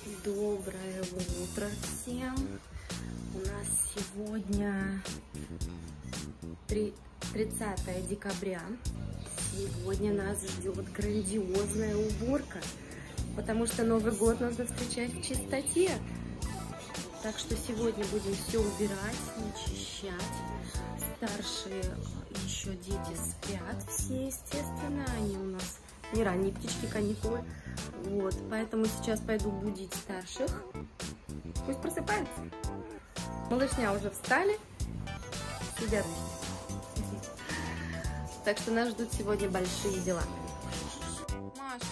Доброе утро всем. У нас сегодня 30 декабря. Сегодня нас ждет грандиозная уборка, потому что Новый год нужно встречать в чистоте. Так что сегодня будем все убирать, начищать. Старшие еще дети спят все, естественно. Они у нас не ранние птички, каникулы. Вот, поэтому сейчас пойду будить старших. Пусть просыпаются. Малышня уже встали, сидят. Так что нас ждут сегодня большие дела. Маша,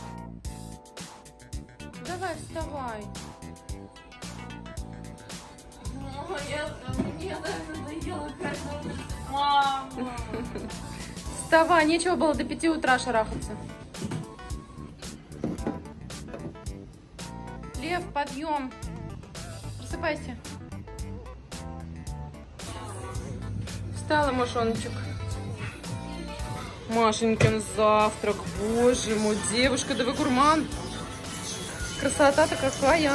давай вставай. Мне надоело каждый. Мама. Вставай, нечего было до 5 утра шарахаться. Лев, подъем. Просыпайся. Встала, Машоночек. Машенькин завтрак. Боже мой, девушка, да вы гурман. Красота-то какая.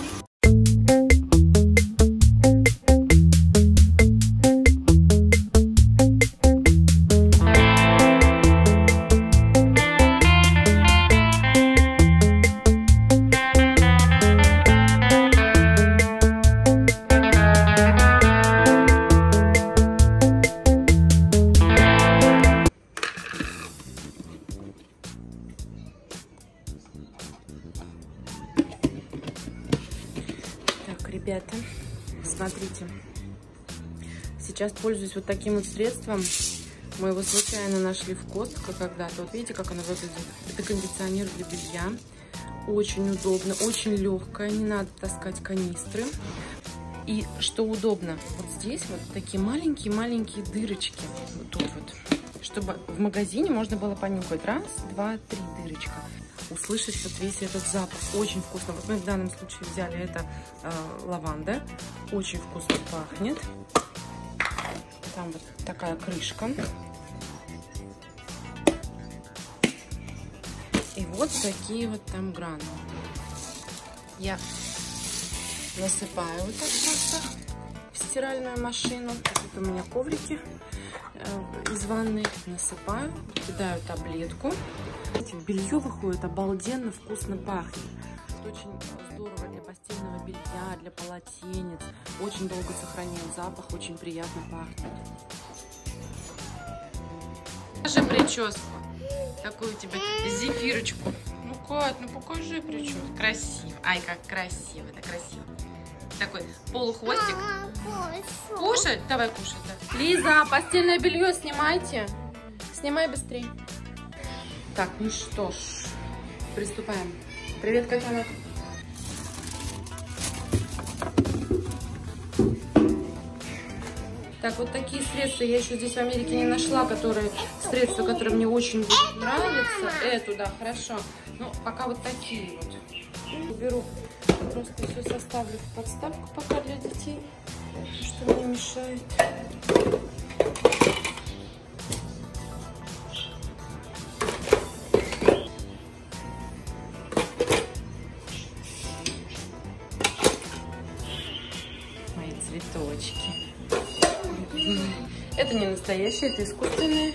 Ребята, смотрите, сейчас пользуюсь вот таким вот средством. Мы его случайно нашли в Костко когда-то. Вот видите, как оно выглядит? Это кондиционер для белья. Очень удобно, очень легкое, не надо таскать канистры. И что удобно, вот здесь вот такие маленькие-маленькие дырочки. Вот тут вот. Чтобы в магазине можно было понюхать. Раз, два, три дырочка. Услышать вот весь этот запах. Очень вкусно. Вот мы в данном случае взяли это лаванда. Очень вкусно пахнет. Там вот такая крышка. И вот такие вот там гранулы. Я насыпаю вот так просто в стиральную машину. Вот у меня коврики из ванной. Насыпаю, кидаю таблетку. Белье выходит обалденно вкусно пахнет. Это очень здорово для постельного белья, для полотенец. Очень долго сохраняет запах, очень приятно пахнет. Покажи прическу. Такую у тебя зефирочку. Ну, Кать, ну покажи прическу. Красиво. Ай, как красиво, это красиво. Такой полухвостик. Кушать? Давай кушать. Да. Лиза, постельное белье снимайте. Снимай быстрее. Так, ну что ж, приступаем. Привет, котенок. Так, вот такие средства я еще здесь в Америке не нашла, средства, которые мне очень нравятся. Эту, да, хорошо. Ну, пока вот такие вот. Уберу, просто все составлю в подставку пока для детей, что мне мешает. Цветочки. Это не настоящие, это искусственные.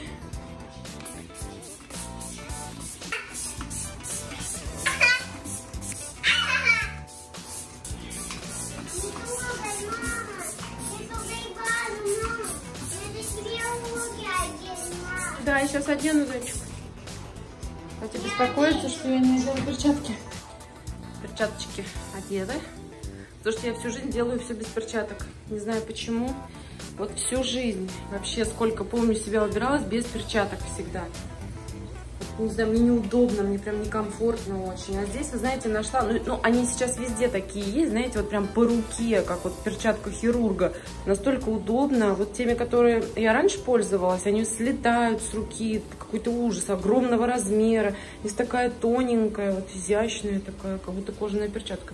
Да, я сейчас одену, зайчик. Катя беспокоится, что я не одену перчатки. Перчаточки одеты. Потому что я всю жизнь делаю все без перчаток. Не знаю почему. Вот всю жизнь, вообще сколько помню себя убиралась без перчаток всегда. Вот, не знаю, мне неудобно, мне прям некомфортно очень. А здесь, вы знаете, нашла, ну они сейчас везде такие есть, знаете, вот прям по руке, как вот перчатка хирурга. Настолько удобно. Вот теми, которые я раньше пользовалась, они слетают с руки, какой-то ужас, огромного размера. Здесь такая тоненькая, вот изящная такая, как будто кожаная перчатка.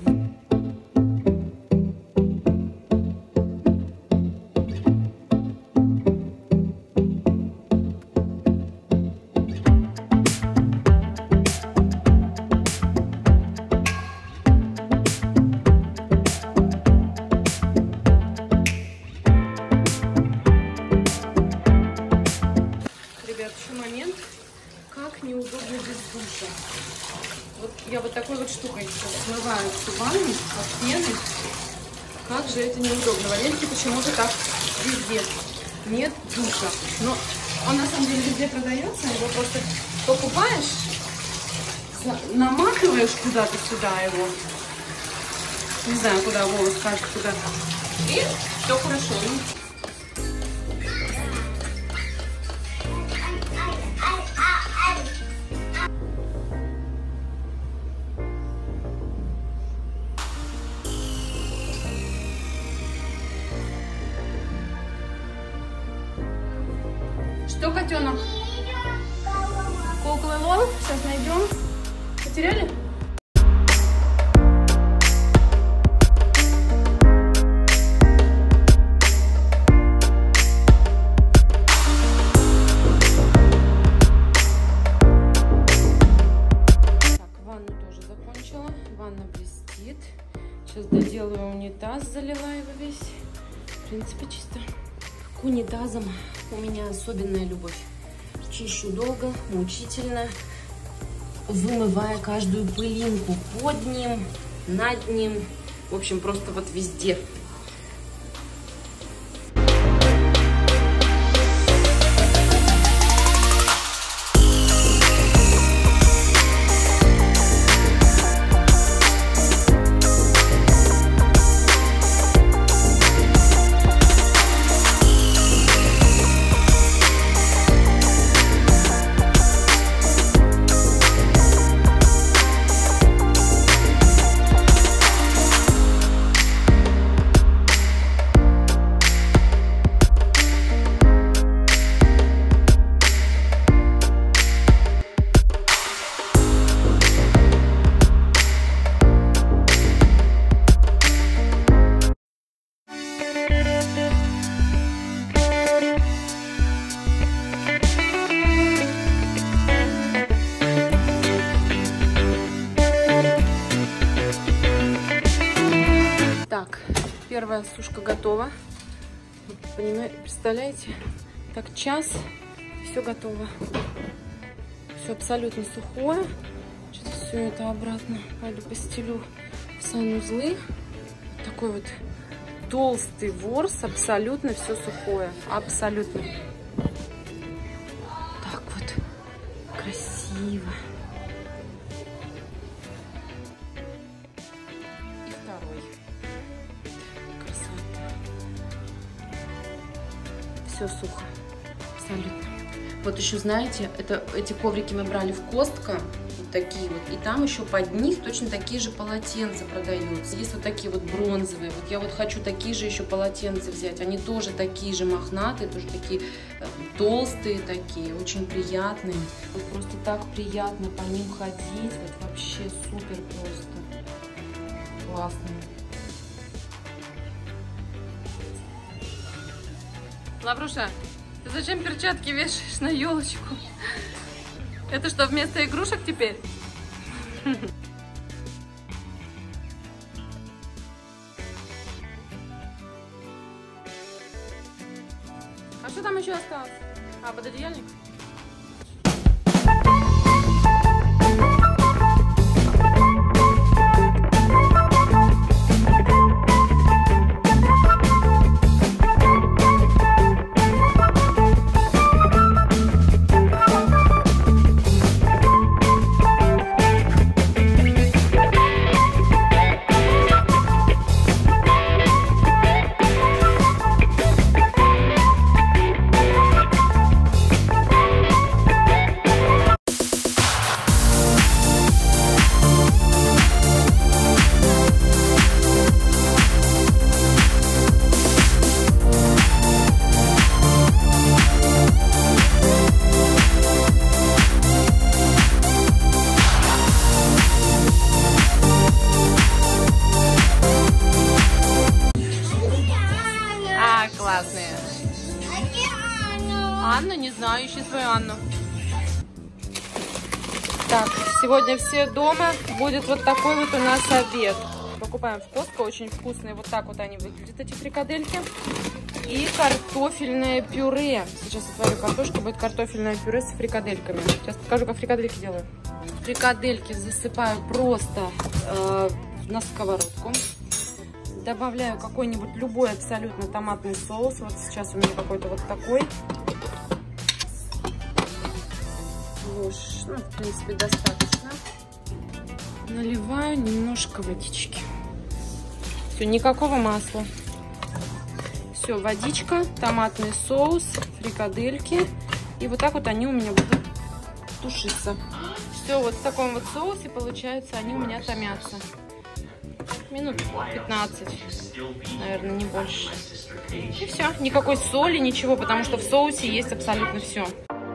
штукой смывают всю ванну от пены. Как же это неудобно. В Валенсии почему-то так везде нет душа. Но он на самом деле везде продается. Его просто покупаешь, наматываешь куда-то сюда его. Не знаю, куда волос, кажется, куда. И все хорошо. Что, котенок? Куклы Лол? Сейчас найдем. Потеряли? Ванна блестит. Сейчас доделаю унитаз, залила его весь. В принципе, чисто. К унитазам у меня особенная любовь. Чищу долго, мучительно, вымывая каждую пылинку под ним, над ним. В общем, просто вот везде. Так, первая сушка готова. Представляете? Так, час, все готово. Все абсолютно сухое. Сейчас все это обратно пойду постелю в санузлы. Такой вот толстый ворс, абсолютно все сухое. Абсолютно. Так вот, красиво. И второй. Все сухо, абсолютно. Вот еще, знаете, эти коврики мы брали в Костко, вот такие вот, и там еще под них точно такие же полотенца продаются. Есть вот такие вот бронзовые, вот я вот хочу такие же еще полотенца взять, они тоже такие же мохнатые, тоже такие толстые такие, очень приятные. Вот просто так приятно по ним ходить, вот вообще супер просто, классно. Лавруша, ты зачем перчатки вешаешь на елочку? Это что, вместо игрушек теперь? А что там еще осталось? А, пододеяльник? Классные. Анна, не знаю, ищи свою Анну. Так, сегодня все дома. Будет вот такой вот у нас обед. Покупаем в Костко, очень вкусные. Вот так вот они выглядят, эти фрикадельки. И картофельное пюре. Сейчас отварю картошку, будет картофельное пюре с фрикадельками. Сейчас покажу, как фрикадельки делаю. Фрикадельки засыпаю просто на сковородку. Добавляю какой-нибудь любой абсолютно томатный соус. Вот сейчас у меня какой-то вот такой. Ложь, ну, в принципе, достаточно. Наливаю немножко водички. Все, никакого масла. Все, водичка, томатный соус, фрикадельки. И вот так вот они у меня будут тушиться. Все, вот в таком вот соусе, получается, они у меня томятся. Минут 15, наверное, не больше. И все, никакой соли, ничего, потому что в соусе есть абсолютно все.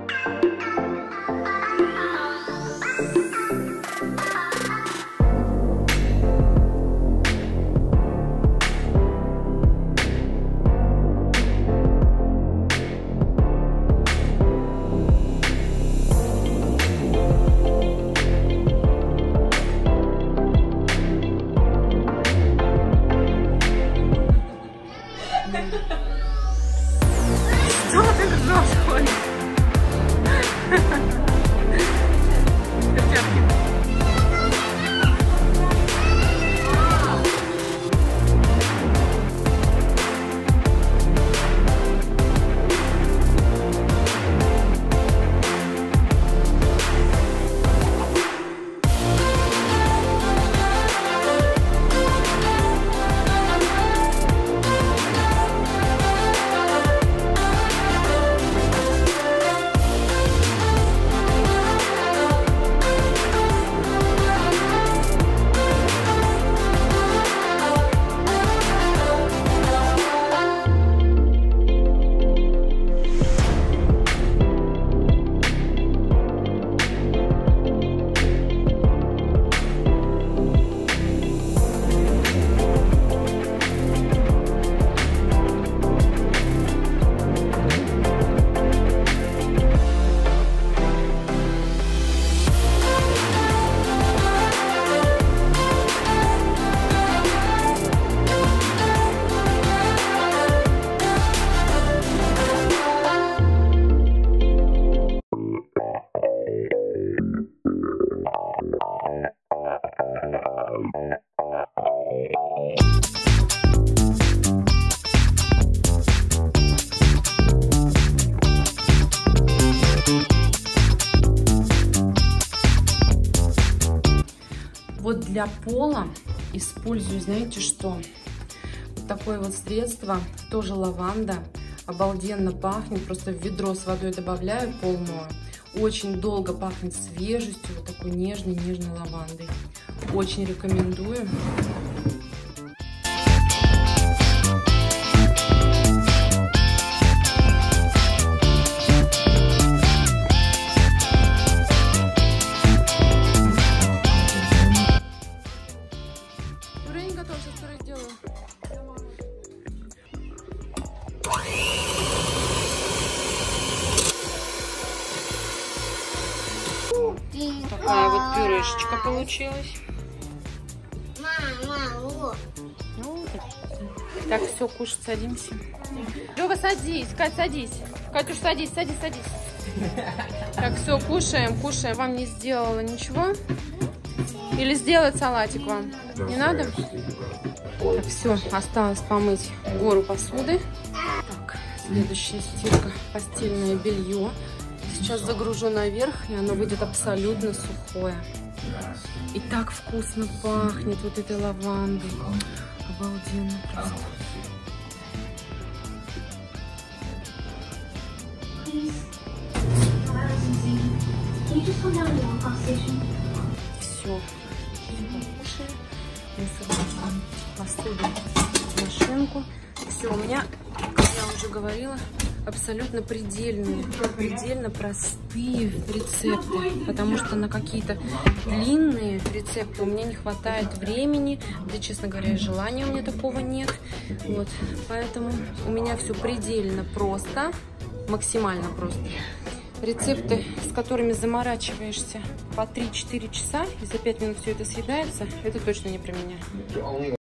Что ты происходит? Вот для пола использую, знаете что? Вот такое вот средство, тоже лаванда. Обалденно пахнет, просто в ведро с водой добавляю, пол мою. Очень долго пахнет свежестью, вот такой нежной лавандой. Очень рекомендую. Пюре не готово, сейчас пюре сделаю. Такая вот пюрешечка получилась. Ну, так, все, кушать садимся. Лёва, садись. Кать, садись. Катюш, садись. Так, все, кушаем. Вам не сделала ничего? Или сделать салатик вам? Не надо? Так, все, осталось помыть гору посуды. Так, следующая стирка. Постельное белье. Сейчас загружу наверх, и оно выйдет абсолютно сухое. И так вкусно пахнет вот этой лавандой. Обалденно просто. Все. Покушаем. Мы собираем посуду в машинку. Все, у меня, как я уже говорила, абсолютно предельно простые рецепты, потому что на какие-то длинные рецепты у меня не хватает времени, да, честно говоря, желания у меня такого нет, вот, поэтому у меня все предельно просто, максимально просто. Рецепты, с которыми заморачиваешься по 3-4 часа, и за 5 минут все это съедается, это точно не про меня.